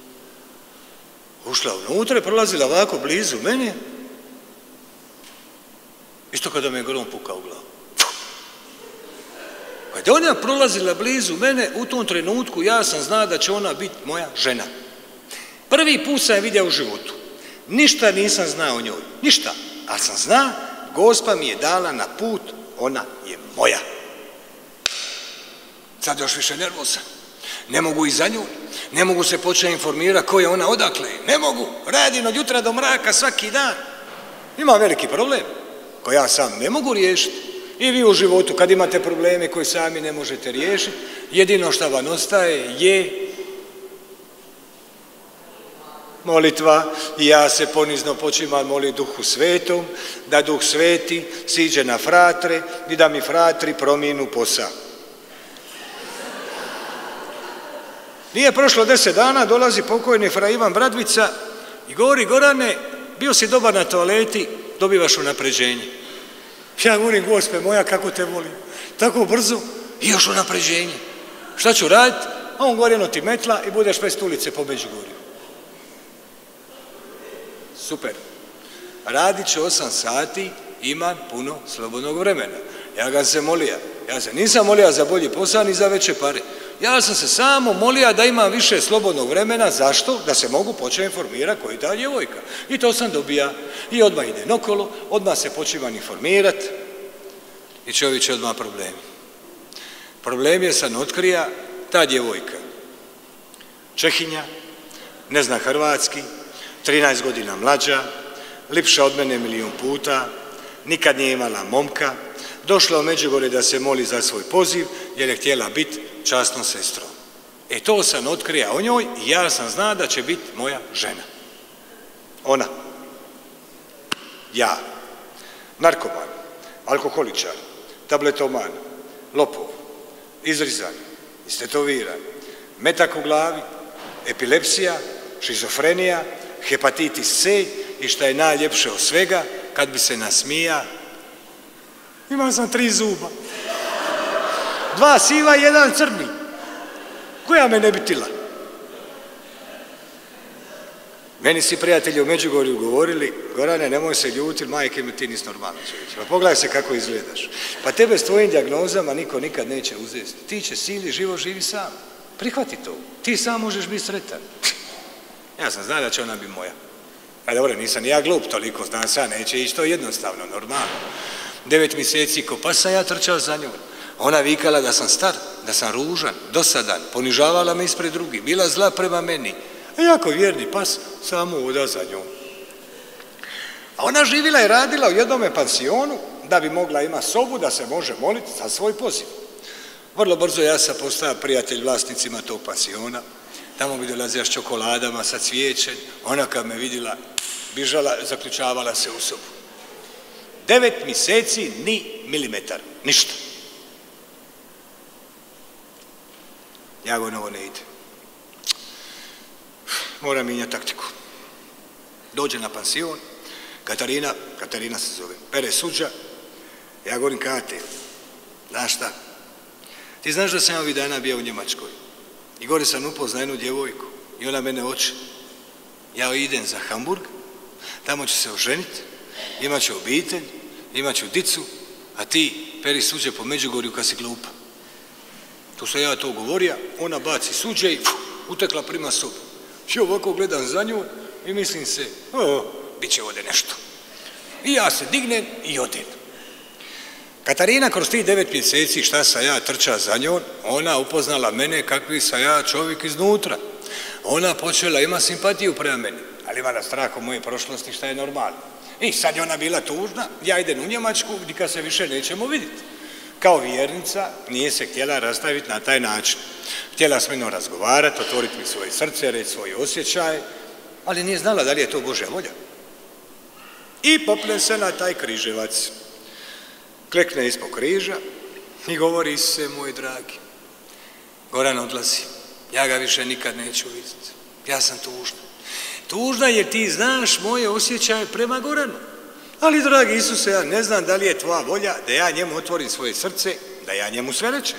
i prolazila ovako blizu mene, isto kada me je grom pukao u glavu. Kad je ona prolazila blizu mene, u tom trenutku ja sam znao da će ona biti moja žena. Prvi put sam je vidio u životu. Ništa nisam znao o njoj, ništa. Ali sam znao, Gospa mi je dala na put, ona je moja. Sad još više nervozan. Ne mogu i za nju, ne mogu se početi informirati ko je ona, odakle. Ne mogu, radim od jutra do mraka svaki dan. Ima veliki problem koji ja sam ne mogu riješiti. I vi u životu kad imate probleme koje sami ne možete riješiti, jedino što vam ostaje je molitva. I ja se ponizno počimam moliti Duhu Svetom, da Duh Sveti siđe na fratre i da mi fratri promijenu posao. Nije prošlo 10 dana, dolazi pokojni fra Ivan Bradvica i govori: Gorane, bio si dobar na toaleti, dobivaš unapređenje. Ja govorim: Gospe moja, kako te volim, tako brzo i još unapređenje. Šta ću raditi? A on govori: jedno ti metla i budeš pest ulice po Međugorju. Super. Radit ću 8 sati, imam puno slobodnog vremena. Ja ga se molija. Ja se nisam molija za bolji posao ni za veće pare. Ja sam se samo molija da imam više slobodnog vremena. Zašto? Da se mogu početi informirati koji je ta djevojka. I to sam dobija. I odmah ide okolo, odmah se počimam informirati. I čovječe, odmah problemi. Problem je sam otkrija ta djevojka. Čehinja, ne zna hrvatski, 13 godina mlađa, lipša od mene 1.000.000 puta, nikad nije imala momka, došla u Međugorje da se moli za svoj poziv jer je htjela biti časnom sestrom. E to sam otkrija o njoj i ja sam znao da će biti moja žena. Ona. Ja. Narkoman, alkoholičar, tabletoman, lopov, izrizan, istetoviran, metak u glavi, epilepsija, šizofrenija, hepatitis C i šta je najljepše od svega, kad bi se nasmija, imao sam 3 zuba. 2 siva i 1 crni. Koja me ne bi tila? Meni si prijatelji u Međugorju govorili: Gorane, nemoj se ljuti, majke mi, ti nisi normalno čovječ. Pa pogledaj se kako izgledaš. Pa tebe s tvojim dijagnozama niko nikad neće uzeti. Ti će sili život živi sam. Prihvati to. Ti sam možeš biti sretan. Ja sam znao da će ona biti moja. A dobro, nisam ni ja glup toliko, znam sad, neće ići to jednostavno, normalno. 9 mjeseci ko pa sam ja trčao za njom. Ona vikala da sam star, da sam ružan, dosadan, ponižavala me ispred drugih, bila zla prema meni. A jako vjerni pas, samo oda za njom. A ona živjela i radila u jednome pansionu da bi mogla imati sobu da se može moliti za svoj poziv. Vrlo brzo ja sam postao prijatelj vlasnicima tog pansiona. Tamo bi dolazila s čokoladama, sa cvijećem. Ona kad me vidjela, bižala, zaključavala se u sobu. 9 mjeseci, ni milimetar, ništa. Ja govorim, ovo ne ide. Moram mijenjati taktiku. Dođe na pansion, Katarina se zove, pere suđa. Ja govorim, Kate, znaš šta? Ti znaš da sam ovih dana bio u Njemačkoj i gore sam upoznao jednu djevojku i ona mene hoće. Ja idem za Hamburg, tamo ću se oženiti, imat ću obitelj, imat ću dicu, a ti peri suđe po Međugorju kad si glupa. Tu sam ja to govorio, ona baci suđe i utekla prima sobu. I ovako gledam za nju i mislim se, bit će ovdje nešto. I ja se dignem i odem. Katarina kroz tih 9 mjeseci šta sam ja trčao za njom, ona upoznala mene kakvi sam ja čovjek iznutra. Ona počela ima simpatiju prema meni, ali imala strah o moje prošlosti šta je normalno. I sad je ona bila tužna, ja idem u Njemačku gdje se više nećemo vidjeti. Kao vjernica nije se htjela rastaviti na taj način. Htjela s menom razgovarati, otvoriti mi svoje srce, reći svoje osjećaje, ali nije znala da li je to Božja volja. I popne se na taj križevac. Klekne ispod križa i govori se, moj dragi, Goran odlazi, ja ga više nikad neću vidjeti. Ja sam tužna. Tužna jer ti znaš moje osjećaje prema Goranu. Ali, dragi Isuse, ja ne znam da li je tvoja volja da ja njemu otvorim svoje srce, da ja njemu sve rečem.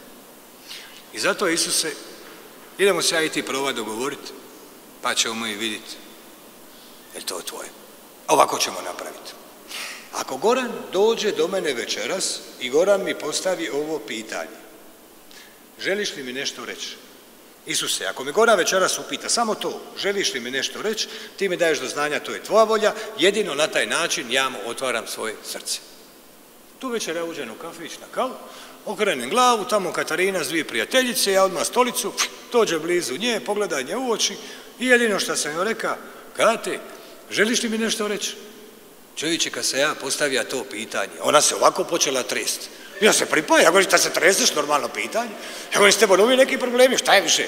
I zato, Isuse, idemo se ja i ti probati dogovoriti, pa ćemo i vidjeti je li to tvoje. Ovako ćemo napraviti. Ako Goran dođe do mene večeras i Goran mi postavi ovo pitanje, želiš li mi nešto reći? Isuse, ako me Goran večeras upita samo to, želiš li mi nešto reći, ti mi daješ do znanja, to je tvoja volja, jedino na taj način ja mu otvaram svoje srce. Tu večer ja uđem u kafić na kavu, okrenem glavu, tamo Katarina s 2 prijateljice, ja odmah stolicu, dođe blizu nje, pogleda nje u oči i jedino što sam joj rekao, Kate, želiš li mi nešto reći? Čovječe, kad se ja postavija to pitanje, ona se ovako počela tresti. Ja se pripaja, ja govorim, šta se treseš, normalno pitanje. Ja govorim, s tebom uvijek neki problemi, šta je više?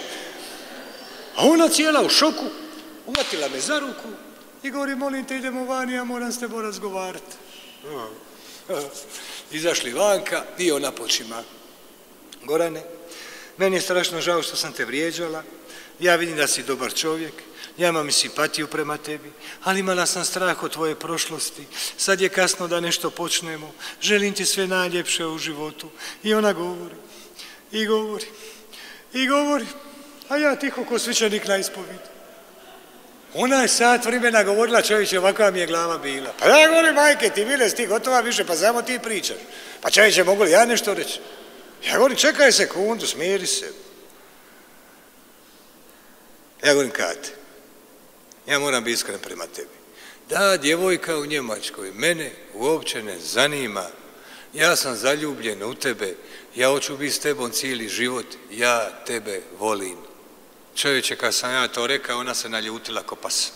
A ona cijela u šoku, uvatila me za ruku i govori, molim te, idemo van, ja moram s tebom razgovarati. Izašli vanka i ona počima. Gorane, meni je strašno žao što sam te vrijeđala, ja vidim da si dobar čovjek, ja imam i simpatiju prema tebi, ali imala sam strah od tvoje prošlosti. Sad je kasno da nešto počnemo. Želim ti sve najljepše u životu. I ona govori, i govori, i govori, a ja tiho ko svećenik na ispovedi. Ona je sat vremena govorila, čovječe, ovakva mi je glava bila. Pa ja govorim, majke, ti mile, ti gotova više, pa samo ti pričaš. Pa čovječe, mogu li ja nešto reći? Ja govorim, čekaj sekundu, smiri se. Ja govorim, Kate, ja moram biti iskren prema tebi. Da, djevojka u Njemačkoj, mene uopće ne zanima. Ja sam zaljubljen u tebe, ja hoću biti s tebom cijeli život, ja tebe volim. Čovječe, kad sam ja to rekao, ona se naljutila ko pas.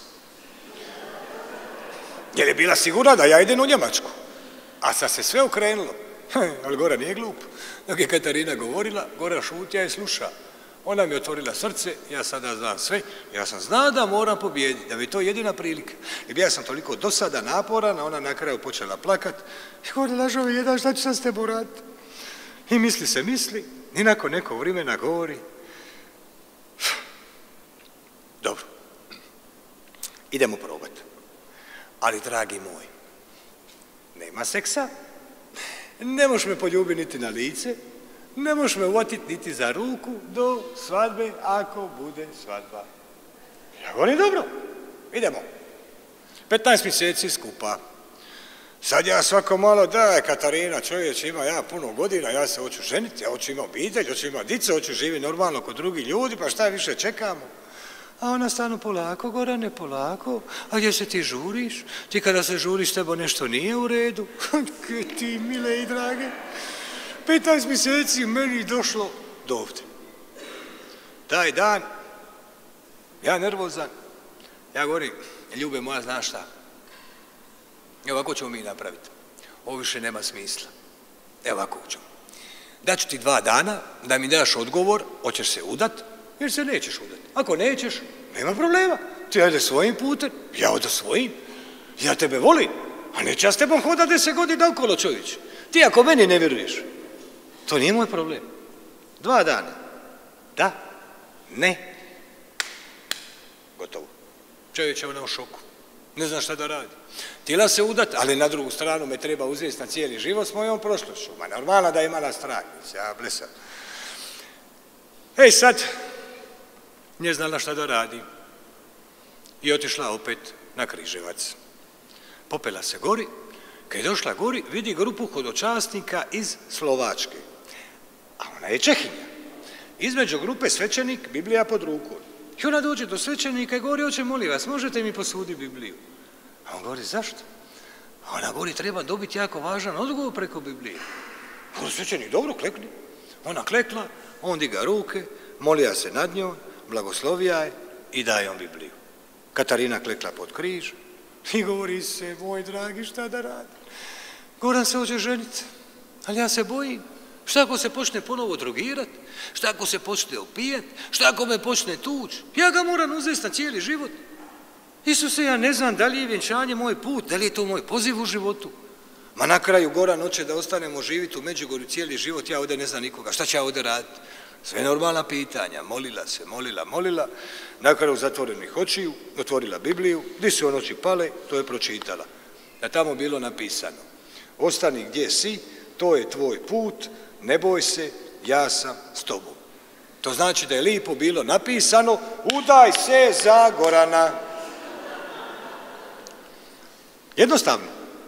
Jer je bila sigurna da ja idem u Njemačku. A sad se sve okrenulo. Ali Goran nije glup. Dok je Katarina govorila, Goran šutja i sluša. Ona mi je otvorila srce, ja sada znam sve, ja sam znao da moram pobijediti, da bi to jedina prilika. I ja sam toliko dosada naporan, a ona na kraju počela plakat. I govori, lažove jedan, šta ću sam s tebom raditi? I misli, i nakon nekog vremena govori, dobro, idemo probati. Ali, dragi moj, nema seksa, ne možeš me poljubiti niti na lice, ne možeš me uvatiti niti za ruku do svadbe, ako bude svadba. Ja govorim, dobro, idemo. 15 mjeseci skupa. Sad ja svako malo, da, Katarina, čovječ, ima ja puno godina, ja se hoću ženiti, ja hoću imati obitelj, hoću imati dice, hoću živjeti normalno kod drugih ljudi, pa šta više čekamo? A ona stanu, polako, Gorane, polako, a gdje se ti žuriš? Ti kada se žuriš, tebo nešto nije u redu. Ti, mile i drage. 15 mjeseci meni došlo do ovdje. Taj dan, ja nervozan, ja govorim, ljube moja, znaš šta? Evo ovako ćemo mi napraviti. Ovo više nema smisla. Evo ovako ćemo. Daću ti 2 dana da mi daš odgovor, hoćeš se udat ili se nećeš udat. Ako nećeš, nema problema. Ti ajde svojim putem, ja odo svojim. Ja tebe volim, a neće ja s tebom hoda 10 godina okolo, čovječ. Ti ako meni ne vjeruješ, to nije moj problem. 2 dana. Da, ne. Gotovo. Čovječ je ona u šoku. Ne zna šta da radi. Htjela se udat, ali na drugu stranu me treba uzeti na cijeli život s mojom prošlošću. Ma normalno da je imala strah. Ja blesam. Ej sad, nije znala šta da radi. I otišla opet na Križevac. Popela se gori. Kad je došla gori, vidi grupu hodočasnika iz Slovačke. A ona je Čehinja. Između grupe svećenik, Biblija pod rukom. I ona dođe do svećenika i govori, oče, molim vas, možete mi posuditi Bibliju? A on govori, zašto? A ona govori, treba dobiti jako važan odgovor preko Biblije. Govori, svećenik, dobro, klekni. Ona klekla, on diga ruke, molija se nad njom, blagoslovija je i daje on Bibliju. Katarina klekla pod križ i govori se, moj dragi, šta da radi? Goran se hoće ženiti, ali ja se bojim. Šta ako se počne ponovo drogirati? Šta ako se počne opijati? Šta ako me počne tući? Ja ga moram uzeti na cijeli život. Isuse, ja ne znam da li je vjenčanje moj put, da li je to moj poziv u životu. Ma na kraju Goran hoće da ostanemo živjeti u Međugorju cijeli život, ja ovdje ne znam nikoga. Šta će ja ovdje raditi? Sve normalna pitanja. Molila se, molila. Na kraju zatvorenih očiju, otvorila Bibliju, gdje su on oči pale, to je pročitala. Da tamo bilo napisano, ostani gdje si, to je tvoj put, ne boj se, ja sam s tobom. To znači da je lipo bilo napisano, udaj se za Gorana. Jednostavno.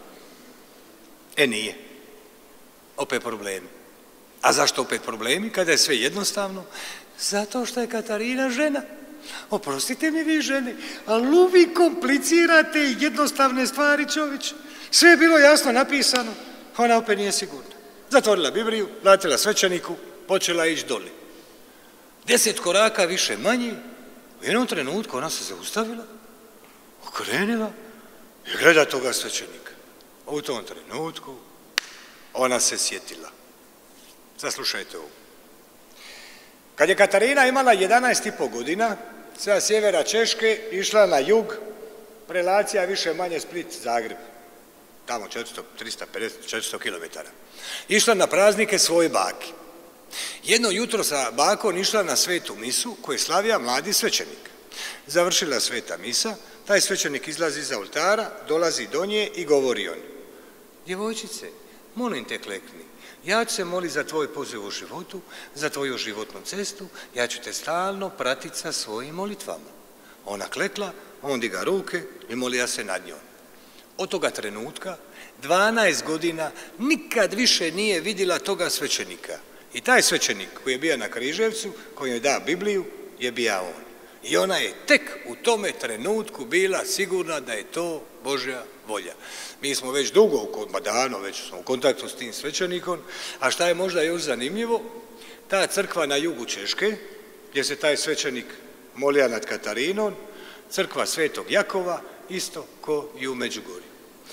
Nije. Opet problemi. A zašto opet problemi kada je sve jednostavno? Zato što je Katarina žena. Oprostite mi vi žene, ali uvijek komplicirate jednostavne stvari, čovječ. Sve je bilo jasno napisano, ona opet nije sigurna. Zatvorila Bibliju, platila svećeniku, počela ići doli. 10 koraka više manje, u jednom trenutku ona se zaustavila, okrenila i gleda toga svećenika. U tom trenutku ona se sjetila. Zaslušajte ovo. Kad je Katarina imala 11,5 godina, sa sjevera Češke išla na jug, relacija više manje Split-Zagreb, tamo 450-400 km. Išla na praznike svoje bake. Jedno jutro sa bakom išla na svetu misu koju je slavija mladi svećenik. Završila sveta misa, taj svećenik izlazi iz oltara, dolazi do nje i govori on: djevojčice, molim te klekni, ja ću se moliti za tvoj poziv u životu, za tvoju životnu cestu, ja ću te stalno pratiti sa svojim molitvama. Ona klekla, on diga ruke i molija se nad njom. Od toga trenutka, 12 godina, nikad više nije vidjela toga svećenika. I taj svećenik koji je bio na Križevcu, koji je da Bibliju, je bio on. I ona je tek u tome trenutku bila sigurna da je to Božja volja. Mi smo već dugo kod Badano, već smo u kontaktu s tim svećenikom, a šta je možda još zanimljivo, ta crkva na jugu Češke, gdje se taj svećenik molija nad Katarinom, crkva Svetog Jakova, isto ko i u Međugorju.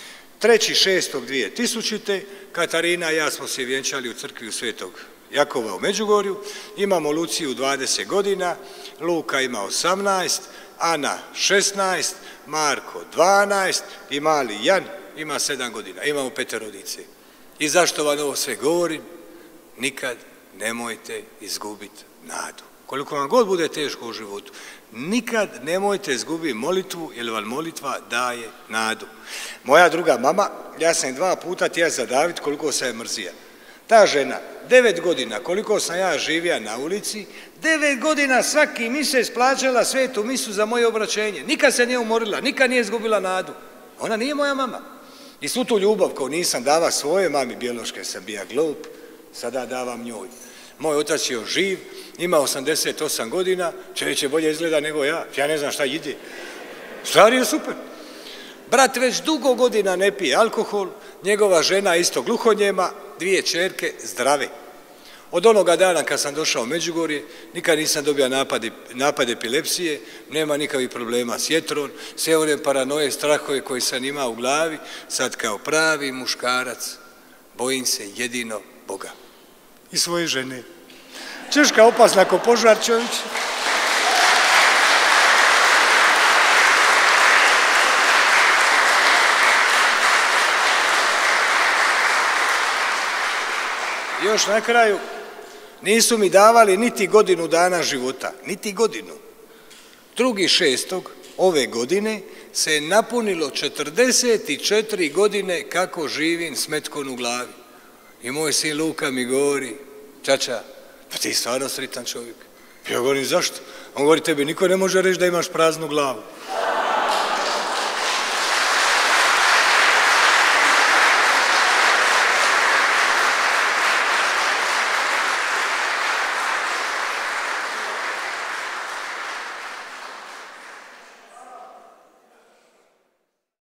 3.6.2000. Katarina i ja smo se vjenčali u crkvi Svetog Jakova u Međugorju, imamo Luciju 20 godina, Luka ima 18, Ana 16, Marko 12 i mali Jan ima 7 godina. Imamo 5 rodice. I zašto vam ovo sve govorim? Nikad nemojte izgubiti nadu. Koliko vam god bude teško u životu, nikad nemojte izgubiti molitvu, jer vam molitva daje nadu. Moja druga mama, ja sam 2 puta htjela zadaviti koliko sam je mrzija. Ta žena, 9 godina, koliko sam ja živio na ulici, 9 godina svaki mjesec plaćala svetu misu za moje obraćenje. Nikad se nije umorila, nikad nije izgubila nadu. Ona nije moja mama. I svu tu ljubav koju nisam dava svoje mami biološke, sam bio glup, sada davam njoj. Moj otac je živ, ima 88 godina, čovječe bolje izgleda nego ja. Ja ne znam šta ide. Stvar je super. Brat već dugo godina ne pije alkohol, njegova žena isto gluhonijema, 2 ćerke zdrave. Od onoga dana kad sam došao u Međugorje, nikad nisam dobio napad epilepsije, nema nikakvih problema s jetrom, sve one paranoje, strahove koje sam imao u glavi, sad kao pravi muškarac bojim se jedino Boga i svoje žene. Češka opasna ko požar, čovječ. Još na kraju, nisu mi davali niti godinu dana života, niti godinu. 2.6. ove godine se je napunilo 44 godine kako živim s metkom u glavi. I moj sin Luka mi govori, čača, pa ti stvarno sretan čovjek. Ja govorim, zašto? On govori, tebi niko ne može reći da imaš praznu glavu.